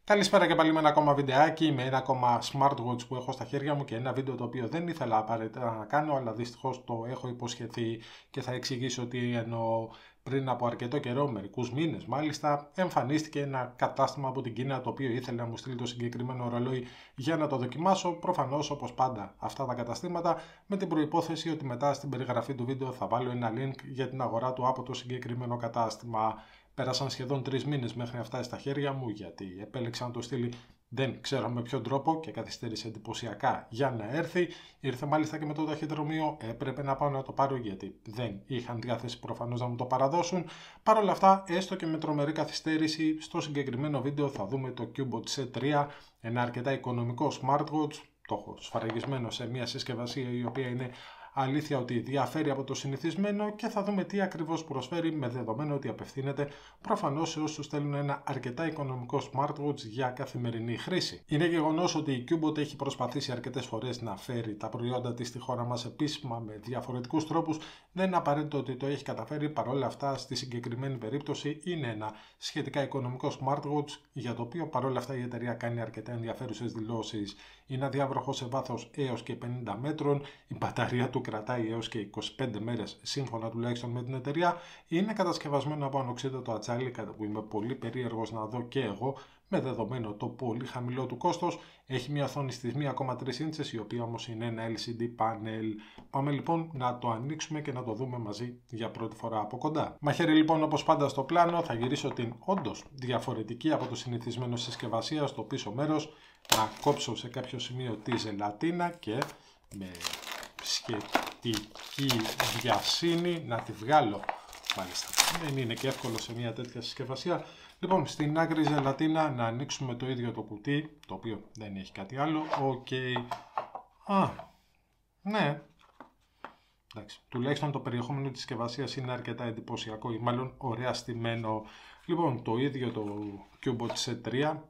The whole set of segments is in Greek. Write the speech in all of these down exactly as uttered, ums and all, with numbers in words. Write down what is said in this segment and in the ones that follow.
Καλησπέρα και πάλι με ένα ακόμα βιντεάκι, με ένα ακόμα smartwatch που έχω στα χέρια μου και ένα βίντεο το οποίο δεν ήθελα απαραίτητα να κάνω, αλλά δυστυχώς το έχω υποσχεθεί και θα εξηγήσω τι εννοώ. Πριν από αρκετό καιρό, μερικούς μήνες μάλιστα, εμφανίστηκε ένα κατάστημα από την Κίνα το οποίο ήθελε να μου στείλει το συγκεκριμένο ρολόι για να το δοκιμάσω. Προφανώς, όπως πάντα, αυτά τα καταστήματα, με την προϋπόθεση ότι μετά στην περιγραφή του βίντεο θα βάλω ένα link για την αγορά του από το συγκεκριμένο κατάστημα. Πέρασαν σχεδόν τρεις μήνες μέχρι να φτάσει στα χέρια μου, γιατί επέλεξα να το στείλει δεν ξέρω με ποιον τρόπο και καθυστέρησε εντυπωσιακά για να έρθει. Ήρθε μάλιστα και με το ταχυδρομείο, έπρεπε να πάω να το πάρω γιατί δεν είχαν διάθεση προφανώς να μου το παραδώσουν. Παρ' όλα αυτά, έστω και με τρομερή καθυστέρηση, στο συγκεκριμένο βίντεο θα δούμε το CubeWatch σι τρία, ένα αρκετά οικονομικό smartwatch. Το έχω σφραγισμένο σε μια συσκευασία η οποία είναι αλήθεια ότι διαφέρει από το συνηθισμένο και θα δούμε τι ακριβώς προσφέρει, με δεδομένο ότι απευθύνεται προφανώς σε όσους θέλουν ένα αρκετά οικονομικό smartwatch για καθημερινή χρήση. Είναι γεγονός ότι η CubeWatch έχει προσπαθήσει αρκετές φορές να φέρει τα προϊόντα της στη χώρα μας επίσημα με διαφορετικούς τρόπους. Δεν είναι απαραίτητο ότι το έχει καταφέρει. Παρόλα αυτά, στη συγκεκριμένη περίπτωση είναι ένα σχετικά οικονομικό smartwatch για το οποίο παρόλα αυτά η εταιρεία κάνει αρκετά ενδιαφέρουσες δηλώσεις. Είναι αδιάβροχο σε βάθος έως και πενήντα μέτρων, η μπαταρία του κρατάει έως και είκοσι πέντε μέρες σύμφωνα τουλάχιστον με την εταιρεία. Είναι κατασκευασμένο από ανοξίδωτο ατσάλι, κάτι που είμαι πολύ περίεργος να δω και εγώ, με δεδομένο το πολύ χαμηλό του κόστος. Έχει μια οθόνη στις μία κόμμα τρία ίντσες, η οποία όμως είναι ένα ελ σι ντι panel. Πάμε λοιπόν να το ανοίξουμε και να το δούμε μαζί για πρώτη φορά από κοντά. Μαχαίρι λοιπόν όπως πάντα στο πλάνο, θα γυρίσω την όντως διαφορετική από το συνηθισμένο συσκευασία στο πίσω μέρος, να κόψω σε κάποιο σημείο τη ζελατίνα και με σχετική βιασύνη να τη βγάλω. Μάλιστα, δεν είναι και εύκολο σε μια τέτοια συσκευασία. Λοιπόν, στην άκρη ζελατίνα να ανοίξουμε το ίδιο το κουτί, το οποίο δεν έχει κάτι άλλο. Οκ. Okay. Α, ναι. Εντάξει, τουλάχιστον το περιεχόμενο της συσκευασίας είναι αρκετά εντυπωσιακό ή μάλλον ωραία στημένο. Λοιπόν, το ίδιο το CubeWatch σι τρία.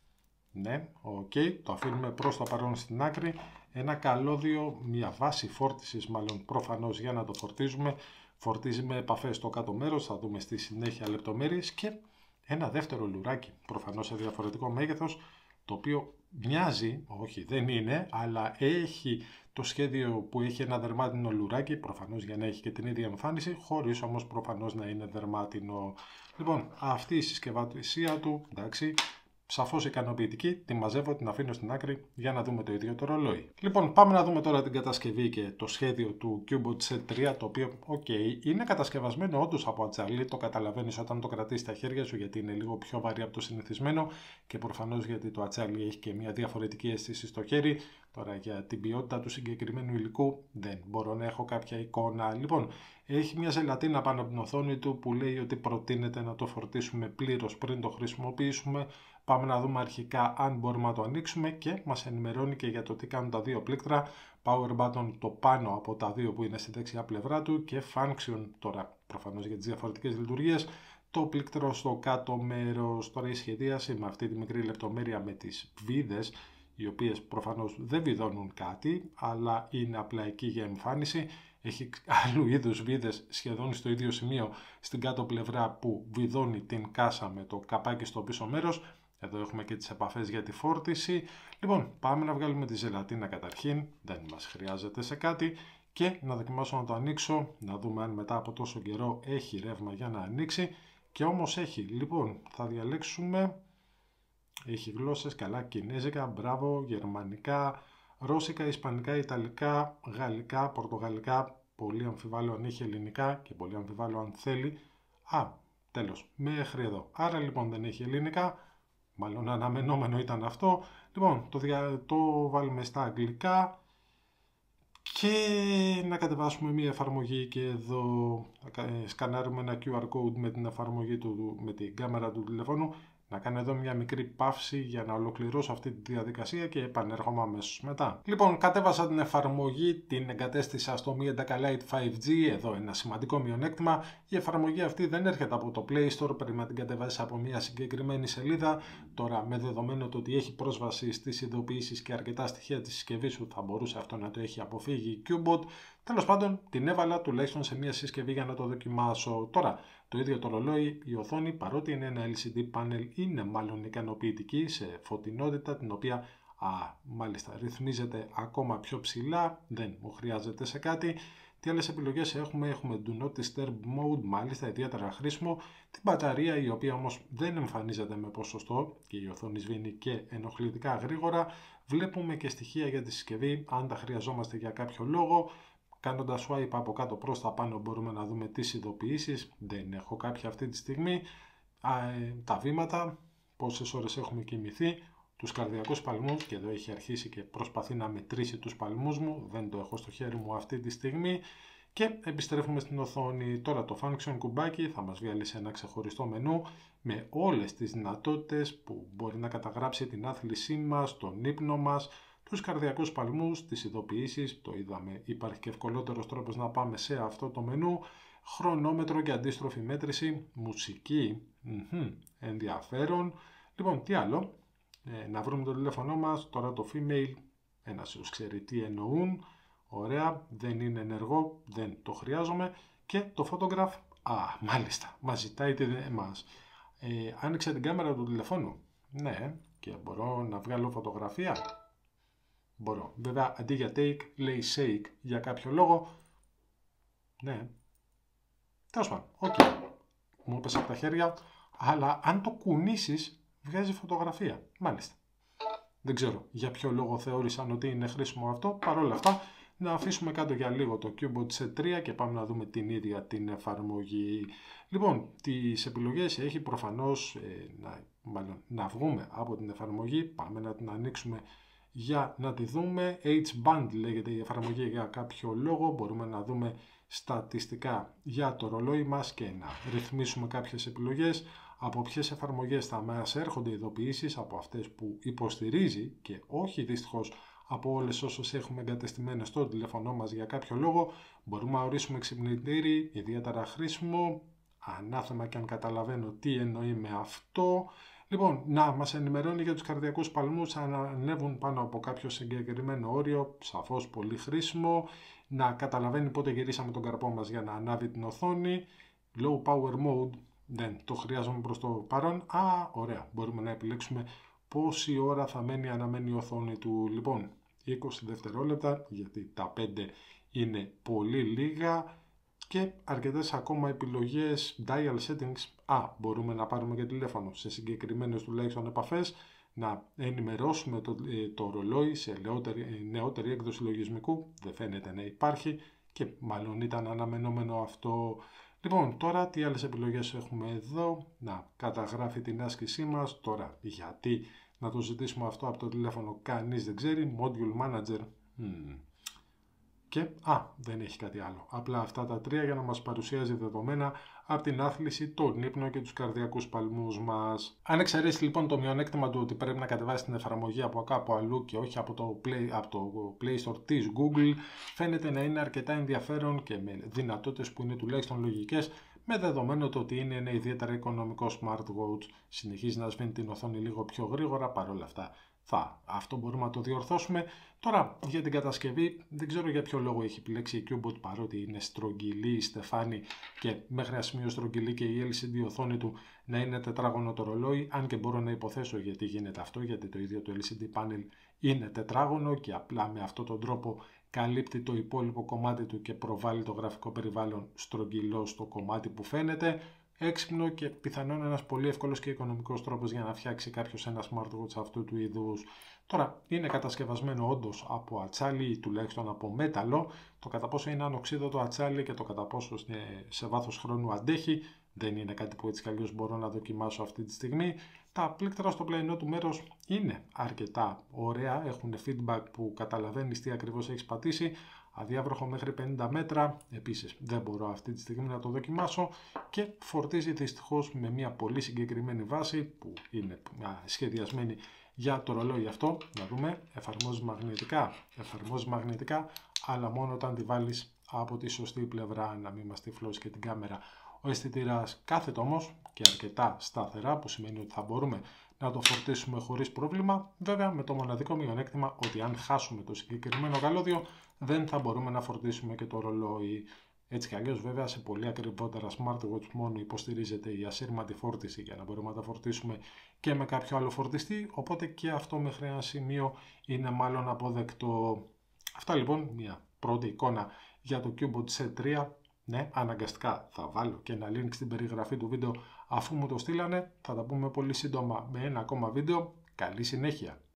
Ναι, οκ, okay. Το αφήνουμε προς το παρόν στην άκρη. Ένα καλώδιο, μια βάση φόρτισης μάλλον προφανώς για να το φορτίζουμε. Φορτίζει με επαφές στο κάτω μέρος, θα δούμε στη συνέχεια λεπτομέρειες, και ένα δεύτερο λουράκι, προφανώς σε διαφορετικό μέγεθος, το οποίο μοιάζει, όχι δεν είναι, αλλά έχει το σχέδιο που έχει ένα δερμάτινο λουράκι, προφανώς για να έχει και την ίδια εμφάνιση, χωρίς όμως προφανώς να είναι δερμάτινο. Λοιπόν, αυτή η συσκευασία του, εντάξει, σαφώς ικανοποιητική, τη μαζεύω, την αφήνω στην άκρη για να δούμε το ίδιο το ρολόι. Λοιπόν, πάμε να δούμε τώρα την κατασκευή και το σχέδιο του CubeWatch σι τρία, το οποίο, ok, είναι κατασκευασμένο όντως από ατσαλί, το καταλαβαίνεις όταν το κρατείς στα χέρια σου, γιατί είναι λίγο πιο βαρύ από το συνηθισμένο και προφανώς γιατί το ατσάλι έχει και μια διαφορετική αίσθηση στο χέρι. Τώρα για την ποιότητα του συγκεκριμένου υλικού δεν μπορώ να έχω κάποια εικόνα. Λοιπόν, έχει μια ζελατίνα πάνω από την οθόνη του που λέει ότι προτείνεται να το φορτίσουμε πλήρως πριν το χρησιμοποιήσουμε. Πάμε να δούμε αρχικά αν μπορούμε να το ανοίξουμε και μας ενημερώνει και για το τι κάνουν τα δύο πλήκτρα. Power button το πάνω από τα δύο που είναι στη δεξιά πλευρά του και function τώρα προφανώς για τις διαφορετικές λειτουργίες. Το πλήκτρο στο κάτω μέρος. Τώρα η σχεδίαση με αυτή τη μικρή λεπτομέρεια με τις βίδες, οι οποίες προφανώς δεν βιδώνουν κάτι, αλλά είναι απλά εκεί για εμφάνιση. Έχει άλλου είδους βίδες σχεδόν στο ίδιο σημείο στην κάτω πλευρά που βιδώνει την κάσα με το καπάκι στο πίσω μέρος. Εδώ έχουμε και τις επαφές για τη φόρτιση. Λοιπόν, πάμε να βγάλουμε τη ζελατίνα καταρχήν, δεν μας χρειάζεται σε κάτι, και να δοκιμάσω να το ανοίξω, να δούμε αν μετά από τόσο καιρό έχει ρεύμα για να ανοίξει. Και όμως έχει. Λοιπόν, θα διαλέξουμε, έχει γλώσσες, καλά, κινέζικα, μπράβο, γερμανικά, ρώσικα, ισπανικά, ιταλικά, γαλλικά, πορτογαλικά, πολύ αμφιβάλλω αν έχει ελληνικά και πολύ αμφιβάλλω αν θέλει. Α, τέλος, μέχρι εδώ. Άρα λοιπόν δεν έχει ελληνικά, μάλλον αναμενόμενο ήταν αυτό. Λοιπόν, το, δια... το βάλουμε στα αγγλικά και να κατεβάσουμε μια εφαρμογή και εδώ σκανάρουμε ένα κιου αρ code με την εφαρμογή του, με την κάμερα του τηλεφώνου. Να κάνω εδώ μια μικρή παύση για να ολοκληρώσω αυτή τη διαδικασία και επανέρχομαι αμέσως μετά. Λοιπόν, κατέβασα την εφαρμογή, την εγκατέστησα στο Mi Endaka Lite φάιβ τζι. Εδώ ένα σημαντικό μειονέκτημα. Η εφαρμογή αυτή δεν έρχεται από το Play Store, πρέπει να την κατεβάσεις από μια συγκεκριμένη σελίδα. Τώρα, με δεδομένο το ότι έχει πρόσβαση στις ειδοποιήσεις και αρκετά στοιχεία της συσκευής σου, θα μπορούσε αυτό να το έχει αποφύγει η CubeWatch. Τέλος πάντων, την έβαλα τουλάχιστον σε μια συσκευή για να το δοκιμάσω. Τώρα, το ίδιο το ρολόι, η οθόνη, παρότι είναι ένα ελ σι ντι panel, είναι μάλλον ικανοποιητική σε φωτεινότητα, την οποία α, μάλιστα ρυθμίζεται ακόμα πιο ψηλά, δεν μου χρειάζεται σε κάτι. Τι άλλες επιλογές έχουμε? Έχουμε Do Not Disturb Mode, μάλιστα ιδιαίτερα χρήσιμο. Την μπαταρία, η οποία όμως δεν εμφανίζεται με ποσοστό και η οθόνη σβήνει και ενοχλητικά γρήγορα. Βλέπουμε και στοιχεία για τη συσκευή, αν τα χρειαζόμαστε για κάποιο λόγο. Κάνοντας swipe από κάτω προς τα πάνω μπορούμε να δούμε τις ειδοποιήσεις. Δεν έχω κάποια αυτή τη στιγμή. Α, ε, τα βήματα, πόσες ώρες έχουμε κοιμηθεί, τους καρδιακούς παλμούς, και εδώ έχει αρχίσει και προσπαθεί να μετρήσει τους παλμούς μου, δεν το έχω στο χέρι μου αυτή τη στιγμή. Και επιστρέφουμε στην οθόνη. Τώρα το function κουμπάκι θα μας βγάλει σε ένα ξεχωριστό μενού με όλες τις δυνατότητες που μπορεί να καταγράψει την άθλησή μας, τον ύπνο μας, τους καρδιακούς παλμούς, τις ειδοποιήσεις, το είδαμε, υπάρχει και ευκολότερος τρόπος να πάμε σε αυτό το μενού, χρονόμετρο και αντίστροφη μέτρηση, μουσική, mm-hmm, ενδιαφέρον. Λοιπόν, τι άλλο, ε, να βρούμε το τηλέφωνό μας, τώρα το female, ένας ίσως ξέρει τι εννοούν, ωραία, δεν είναι ενεργό, δεν το χρειάζομαι, και το photograph, α, μάλιστα, μας ζητάει τη εμάς. Ε, άνοιξα την κάμερα του τηλεφώνου, ναι, και μπορώ να βγάλω φωτογραφία. Μπορώ. Βέβαια, αντί για take, λέει shake για κάποιο λόγο. Ναι. Τέλος πάντων, οκ. Okay. Μου έπεσε από τα χέρια, αλλά αν το κουνήσεις, βγάζει φωτογραφία. Μάλιστα. Δεν ξέρω για ποιο λόγο θεώρησαν ότι είναι χρήσιμο αυτό. Παρ' όλα αυτά, να αφήσουμε κάτω για λίγο το Cubot σε τρία και πάμε να δούμε την ίδια την εφαρμογή. Λοιπόν, τις επιλογές έχει προφανώς ε, να, μάλλον, να βγούμε από την εφαρμογή. Πάμε να την ανοίξουμε για να τη δούμε. H-Band λέγεται η εφαρμογή για κάποιο λόγο. Μπορούμε να δούμε στατιστικά για το ρολόι μας και να ρυθμίσουμε κάποιες επιλογές. Από ποιες εφαρμογές θα μας έρχονται ειδοποιήσεις, από αυτές που υποστηρίζει και όχι δυστυχώς από όλες όσες έχουμε εγκατεστημένες στο τηλέφωνό μας για κάποιο λόγο. Μπορούμε να ορίσουμε ξυπνητήρι, ιδιαίτερα χρήσιμο, ανάθεμα και αν καταλαβαίνω τι εννοεί με αυτό. Λοιπόν, να μας ενημερώνει για τους καρδιακούς παλμούς, αν ανέβουν πάνω από κάποιο συγκεκριμένο όριο, σαφώς πολύ χρήσιμο. Να καταλαβαίνει πότε γυρίσαμε τον καρπό μας για να ανάβει την οθόνη. Low power mode, δεν το χρειάζομαι προς το παρόν. Α, ωραία, μπορούμε να επιλέξουμε πόση ώρα θα μένει αναμένη η οθόνη του. Λοιπόν, είκοσι δευτερόλεπτα, γιατί τα πέντε είναι πολύ λίγα. Και αρκετές ακόμα επιλογές, dial settings, α, μπορούμε να πάρουμε και τηλέφωνο σε συγκεκριμένες τουλάχιστον επαφές, να ενημερώσουμε το, ε, το ρολόι σε νεότερη, νεότερη έκδοση λογισμικού, δεν φαίνεται να υπάρχει και μάλλον ήταν αναμενόμενο αυτό. Λοιπόν, τώρα τι άλλες επιλογές έχουμε εδώ, να καταγράφει την άσκησή μας, τώρα γιατί να το ζητήσουμε αυτό από το τηλέφωνο κανείς δεν ξέρει, module manager, hmm. Και, α, δεν έχει κάτι άλλο. Απλά αυτά τα τρία για να μας παρουσιάζει δεδομένα από την άθληση, τον ύπνο και τους καρδιακούς παλμούς μας. Αν εξαιρέσει λοιπόν το μειονέκτημα του ότι πρέπει να κατεβάσει την εφαρμογή από κάπου αλλού και όχι από το Play, από το Play Store της Google, φαίνεται να είναι αρκετά ενδιαφέρον και με δυνατότητες που είναι τουλάχιστον λογικές, με δεδομένο το ότι είναι ένα ιδιαίτερα οικονομικό smartwatch. Συνεχίζει να σβήνει την οθόνη λίγο πιο γρήγορα, παρόλα αυτά. Θα, αυτό μπορούμε να το διορθώσουμε. Τώρα για την κατασκευή δεν ξέρω για ποιο λόγο έχει επιλέξει η Cubot, παρότι είναι στρογγυλή η στεφάνη και μέχρι ένα σημείο στρογγυλή και η ελ σι ντι οθόνη του να είναι τετράγωνο το ρολόι, αν και μπορώ να υποθέσω γιατί γίνεται αυτό, γιατί το ίδιο το ελ σι ντι panel είναι τετράγωνο και απλά με αυτόν τον τρόπο καλύπτει το υπόλοιπο κομμάτι του και προβάλλει το γραφικό περιβάλλον στρογγυλό στο κομμάτι που φαίνεται. Έξυπνο και πιθανόν ένας πολύ εύκολος και οικονομικός τρόπος για να φτιάξει κάποιος ένα smartwatch αυτού του είδους. Τώρα είναι κατασκευασμένο όντως από ατσάλι ή τουλάχιστον από μέταλλο. Το κατά πόσο είναι ανοξίδωτο ατσάλι και το κατά πόσο σε βάθος χρόνου αντέχει δεν είναι κάτι που έτσι κι αλλιώς μπορώ να δοκιμάσω αυτή τη στιγμή. Τα πλήκτρα στο πλαϊνό του μέρος είναι αρκετά ωραία, έχουν feedback που καταλαβαίνεις τι ακριβώς έχεις πατήσει. Αδιάβροχο μέχρι πενήντα μέτρα, επίσης δεν μπορώ αυτή τη στιγμή να το δοκιμάσω και φορτίζει δυστυχώς με μια πολύ συγκεκριμένη βάση που είναι σχεδιασμένη για το ρολόι αυτό. Να δούμε, εφαρμόζει μαγνητικά, εφαρμόζει μαγνητικά, αλλά μόνο όταν τη βάλεις από τη σωστή πλευρά, να μην μας τυφλώσει και την κάμερα. Ο αισθητήρας κάθεται όμως και αρκετά σταθερά, που σημαίνει ότι θα μπορούμε να το φορτίσουμε χωρίς πρόβλημα. Βέβαια με το μοναδικό μειονέκτημα ότι αν χάσουμε το συγκεκριμένο καλώδιο δεν θα μπορούμε να φορτίσουμε και το ρολόι. Έτσι κι αλλιώς βέβαια σε πολύ ακριβότερα smartwatch μόνο υποστηρίζεται η ασύρματη φόρτιση για να μπορούμε να τα φορτίσουμε και με κάποιο άλλο φορτιστή, οπότε και αυτό μέχρι ένα σημείο είναι μάλλον αποδεκτό. Αυτά λοιπόν μια πρώτη εικόνα για το CubeWatch σετ τρία. Ναι, αναγκαστικά θα βάλω και ένα link στην περιγραφή του βίντεο αφού μου το στείλανε. Θα τα πούμε πολύ σύντομα με ένα ακόμα βίντεο. Καλή συνέχεια!